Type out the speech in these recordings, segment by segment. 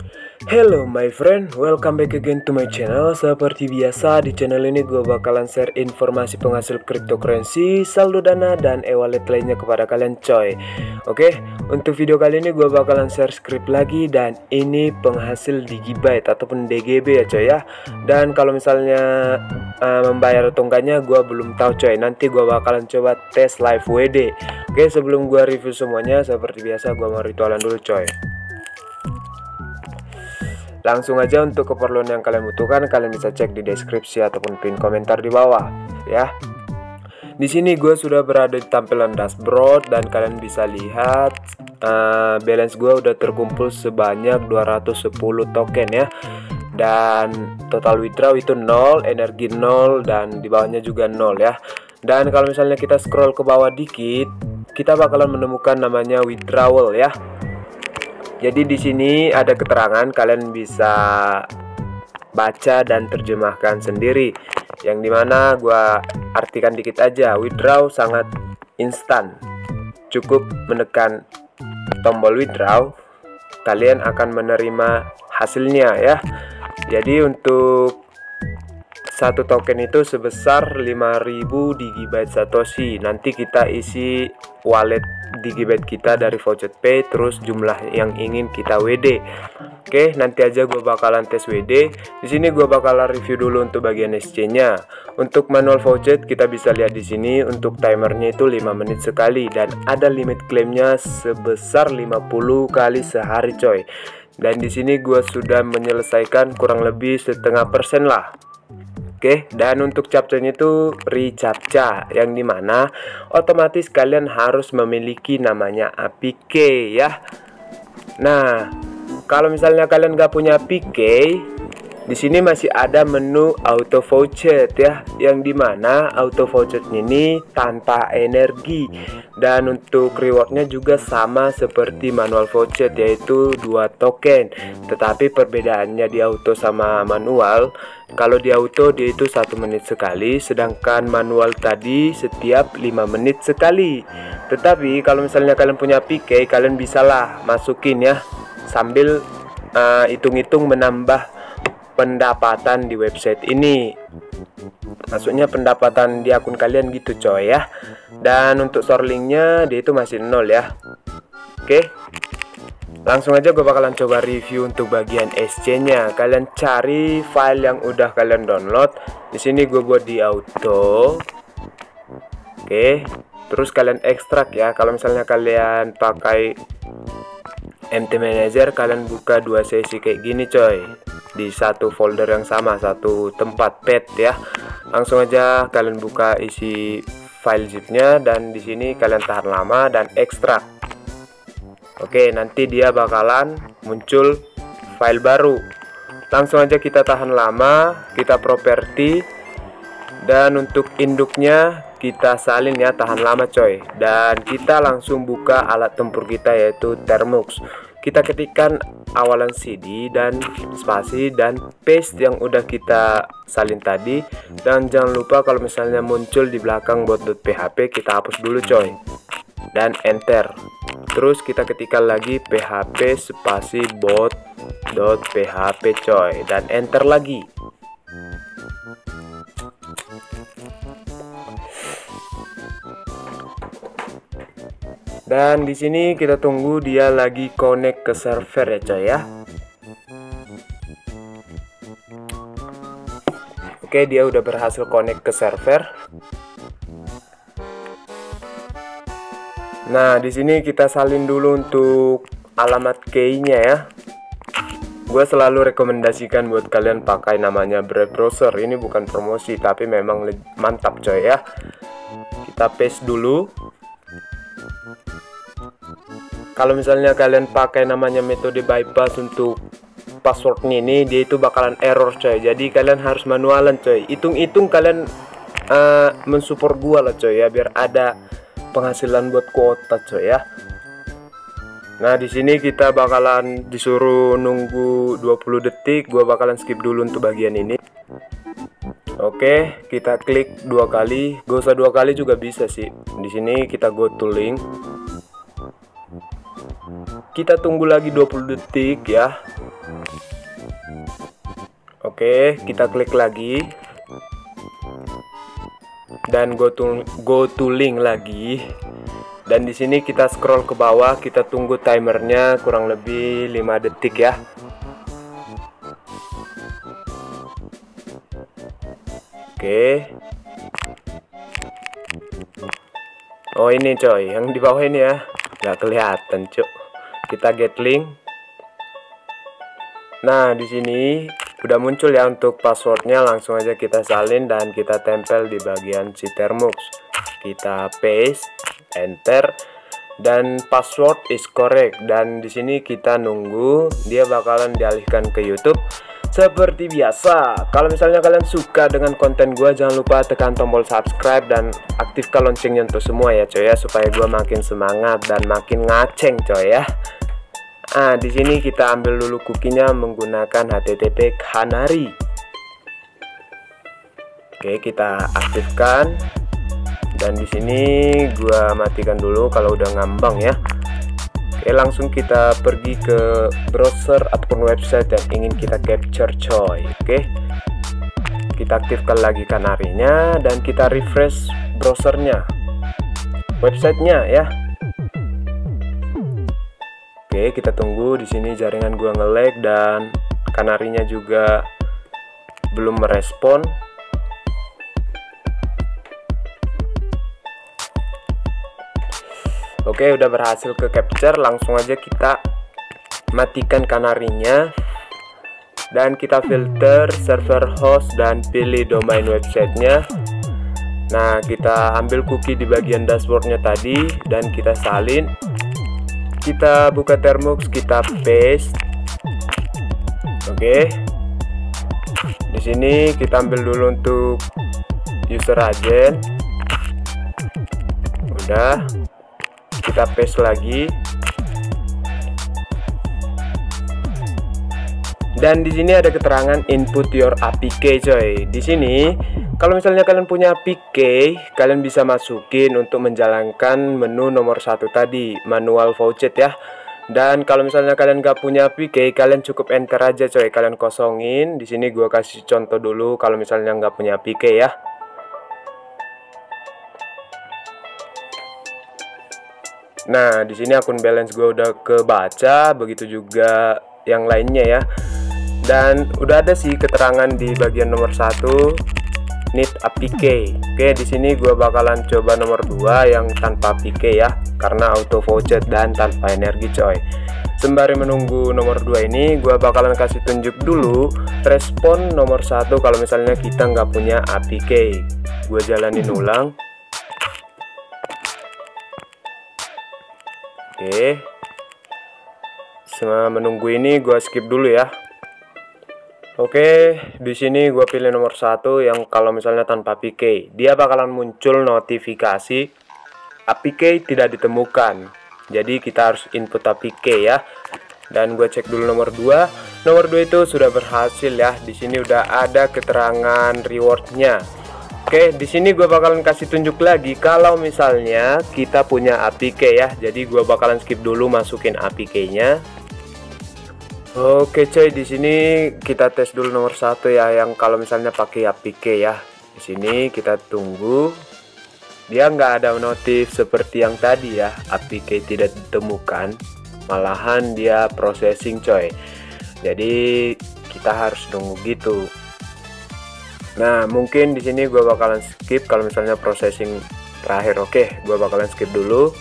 Hello my friend, welcome back again to my channel. Seperti biasa di channel ini gue bakalan share informasi penghasil cryptocurrency, saldo dana, dan e-wallet lainnya kepada kalian coy. Oke, untuk video kali ini gue bakalan share script lagi, dan ini penghasil Digibyte ataupun DGB ya coy ya. Dan kalau misalnya membayar atau enggaknya gue belum tahu coy. Nanti gue bakalan coba tes live WD. Oke, sebelum gue review semuanya, seperti biasa gue mau ritualan dulu coy. Langsung aja, untuk keperluan yang kalian butuhkan kalian bisa cek di deskripsi ataupun pin komentar di bawah ya. Di sini gue sudah berada di tampilan dashboard dan kalian bisa lihat balance gue udah terkumpul sebanyak 210 token ya. Dan total withdraw itu 0, energi 0, dan di bawahnya juga 0 ya. Dan kalau misalnya kita scroll ke bawah dikit, kita bakalan menemukan namanya withdrawal ya. Jadi di sini ada keterangan, kalian bisa baca dan terjemahkan sendiri. Yang dimana gua artikan dikit aja. Withdraw sangat instan. Cukup menekan tombol withdraw, kalian akan menerima hasilnya ya. Jadi untuk satu token itu sebesar 5000 Digibyte Satoshi. Nanti kita isi wallet Digibyte kita dari Voucher Pay, terus jumlah yang ingin kita WD. Oke, nanti aja gue bakalan tes WD. Di sini gue bakalan review dulu untuk bagian SC-nya. Untuk manual voucher kita bisa lihat di sini. Untuk timernya itu 5 menit sekali, dan ada limit klaimnya sebesar 50 kali sehari coy. Dan di sini gue sudah menyelesaikan kurang lebih 0,5% lah. Oke, dan untuk captchanya itu reCAPTCHA, yang dimana otomatis kalian harus memiliki namanya APK ya. Nah, kalau misalnya kalian nggak punya APK, di sini masih ada menu auto voucher ya, yang dimana auto voucher ini tanpa energi. Dan untuk rewardnya juga sama seperti manual voucher, yaitu 2 token. Tetapi perbedaannya di auto sama manual, kalau di auto dia itu 1 menit sekali, sedangkan manual tadi setiap 5 menit sekali. Tetapi kalau misalnya kalian punya PK, kalian bisalah masukin ya, sambil hitung-hitung menambah pendapatan di website ini. Maksudnya pendapatan di akun kalian gitu coy ya. Dan untuk Starlinknya dia itu masih 0 ya. Oke, langsung aja gue bakalan coba review untuk bagian SC-nya. Kalian cari file yang udah kalian download. Di sini gue buat di auto. Oke, terus kalian ekstrak ya. Kalau misalnya kalian pakai MT Manager, kalian buka 2 sesi kayak gini coy, di satu folder yang sama, satu tempat pet ya. Langsung aja kalian buka isi file zipnya, dan di sini kalian tahan lama dan ekstrak. Oke, nanti dia bakalan muncul file baru. Langsung aja kita tahan lama, kita properti, dan untuk induknya kita salin ya, tahan lama coy. Dan kita langsung buka alat tempur kita, yaitu Termux. Kita ketikkan awalan CD dan spasi dan paste yang udah kita salin tadi. Dan jangan lupa kalau misalnya muncul di belakang bot.php, kita hapus dulu coy, dan enter. Terus kita ketikkan lagi php spasi bot.php coy, dan enter lagi. Dan di sini kita tunggu dia lagi connect ke server ya coy ya. Oke, dia udah berhasil connect ke server. Nah, di sini kita salin dulu untuk alamat key-nya ya. Gue selalu rekomendasikan buat kalian pakai namanya Brave Browser. Ini bukan promosi, tapi memang mantap coy ya. Kita paste dulu. Kalau misalnya kalian pakai namanya metode bypass untuk passwordnya ini, dia itu bakalan error coy. Jadi kalian harus manualan coy. Hitung-hitung kalian mensupport gua lah coy ya, biar ada penghasilan buat kuota coy ya. Nah, di sini kita bakalan disuruh nunggu 20 detik. Gua bakalan skip dulu untuk bagian ini. Oke, kita klik 2 kali. Gak usah 2 kali juga bisa sih. Di sini kita go to link. Kita tunggu lagi 20 detik ya. Oke, kita klik lagi dan go to link lagi. Dan di sini kita scroll ke bawah, kita tunggu timernya kurang lebih 5 detik ya. Oke. Oh ini coy, yang di bawah ini ya, nggak kelihatan cuk. Kita get link. Nah di sini udah muncul ya untuk passwordnya, langsung aja kita salin dan kita tempel di bagian si Termux. Kita paste, enter, dan password is correct. Dan di sini kita nunggu dia bakalan dialihkan ke YouTube. Seperti biasa, kalau misalnya kalian suka dengan konten gua, jangan lupa tekan tombol subscribe dan aktifkan loncengnya untuk semua ya coy ya, supaya gua makin semangat dan makin ngaceng coy ya. Nah, di sini kita ambil dulu cookie-nya menggunakan HTTP Canary. Oke, kita aktifkan. Dan di sini gua matikan dulu kalau udah ngambang ya. Oke, langsung kita pergi ke browser ataupun website yang ingin kita capture coy. Oke, kita aktifkan lagi kanarinya dan kita refresh browsernya, websitenya ya. Oke, kita tunggu. Di sini jaringan gua nge-lag dan kanarinya juga belum merespon. Oke, udah berhasil ke capture. Langsung aja kita matikan kanarinya dan kita filter server host dan pilih domain websitenya. Nah, kita ambil cookie di bagian dashboardnya tadi dan kita salin. Kita buka Termux, kita paste. Oke, di sini kita ambil dulu untuk user agent. Udah, kita paste lagi. Dan di sini ada keterangan input your APK coy. Di sini kalau misalnya kalian punya APK, kalian bisa masukin untuk menjalankan menu nomor 1 tadi, manual voucher ya. Dan kalau misalnya kalian gak punya APK, kalian cukup enter aja coy, kalian kosongin. Di sini gua kasih contoh dulu kalau misalnya nggak punya APK ya. Nah, di sini akun balance gue udah kebaca, begitu juga yang lainnya ya. Dan udah ada sih keterangan di bagian nomor 1, need APK. Oke, di sini gue bakalan coba nomor 2 yang tanpa APK ya, karena auto voucher dan tanpa energi coy. Sembari menunggu nomor 2 ini, gue bakalan kasih tunjuk dulu respon nomor 1 kalau misalnya kita nggak punya APK. Gue jalanin ulang. Oke, selama menunggu ini gue skip dulu ya. Oke, di sini gue pilih nomor 1 yang kalau misalnya tanpa APK, dia bakalan muncul notifikasi APK tidak ditemukan. Jadi kita harus input APK ya. Dan gue cek dulu nomor 2. Nomor 2 itu sudah berhasil ya. Di sini udah ada keterangan rewardnya. Oke, di sini gue bakalan kasih tunjuk lagi kalau misalnya kita punya APK ya. Jadi gue bakalan skip dulu masukin APK-nya. Oke coy, di sini kita tes dulu nomor 1 ya, yang kalau misalnya pakai APK ya. Di sini kita tunggu. Dia nggak ada notif seperti yang tadi ya, APK tidak ditemukan. Malahan dia processing coy. Jadi kita harus nunggu gitu. Nah, mungkin di sini gue bakalan skip kalau misalnya processing terakhir. Oke, gue bakalan skip dulu.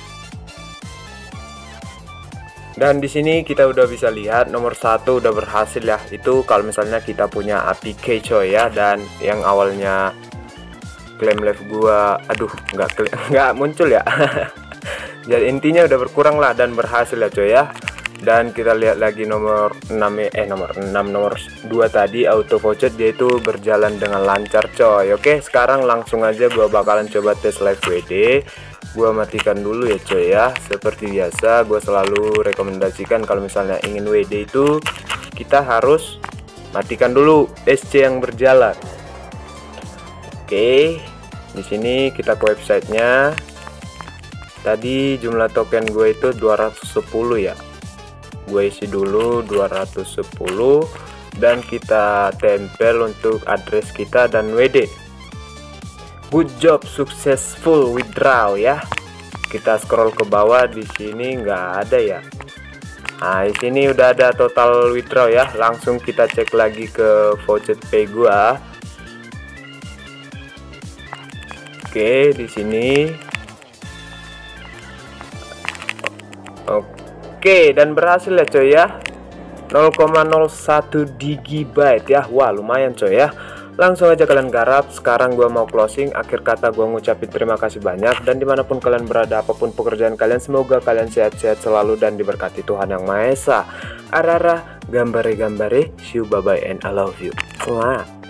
Dan di sini kita udah bisa lihat nomor 1 udah berhasil ya. Itu kalau misalnya kita punya APK coy ya. Dan yang awalnya claim live gue, aduh, nggak muncul ya. Jadi intinya udah berkurang lah dan berhasil ya coy ya. Dan kita lihat lagi nomor 6 nomor 2 tadi auto voucher, dia itu berjalan dengan lancar coy. Oke, sekarang langsung aja gua bakalan coba tes live WD. Gua matikan dulu ya coy ya. Seperti biasa gua selalu rekomendasikan kalau misalnya ingin WD itu kita harus matikan dulu SC yang berjalan. Oke, di sini kita ke websitenya. Tadi jumlah token gue itu 210 ya. Gue isi dulu 210 dan kita tempel untuk address kita dan WD. Good job, successful withdraw ya. Kita scroll ke bawah, di sini nggak ada ya. Nah, di sini udah ada total withdraw ya. Langsung kita cek lagi ke voucher pay gua. Oke, di sini. Oke, dan berhasil ya coy ya. 0,01 GB ya. Wah, lumayan coy ya. Langsung aja kalian garap. Sekarang gua mau closing. Akhir kata gua ngucapin terima kasih banyak. Dan dimanapun kalian berada, apapun pekerjaan kalian, semoga kalian sehat-sehat selalu dan diberkati Tuhan Yang Maha Esa. Arara, gambare, see you, bye bye, and I love you. Mwah.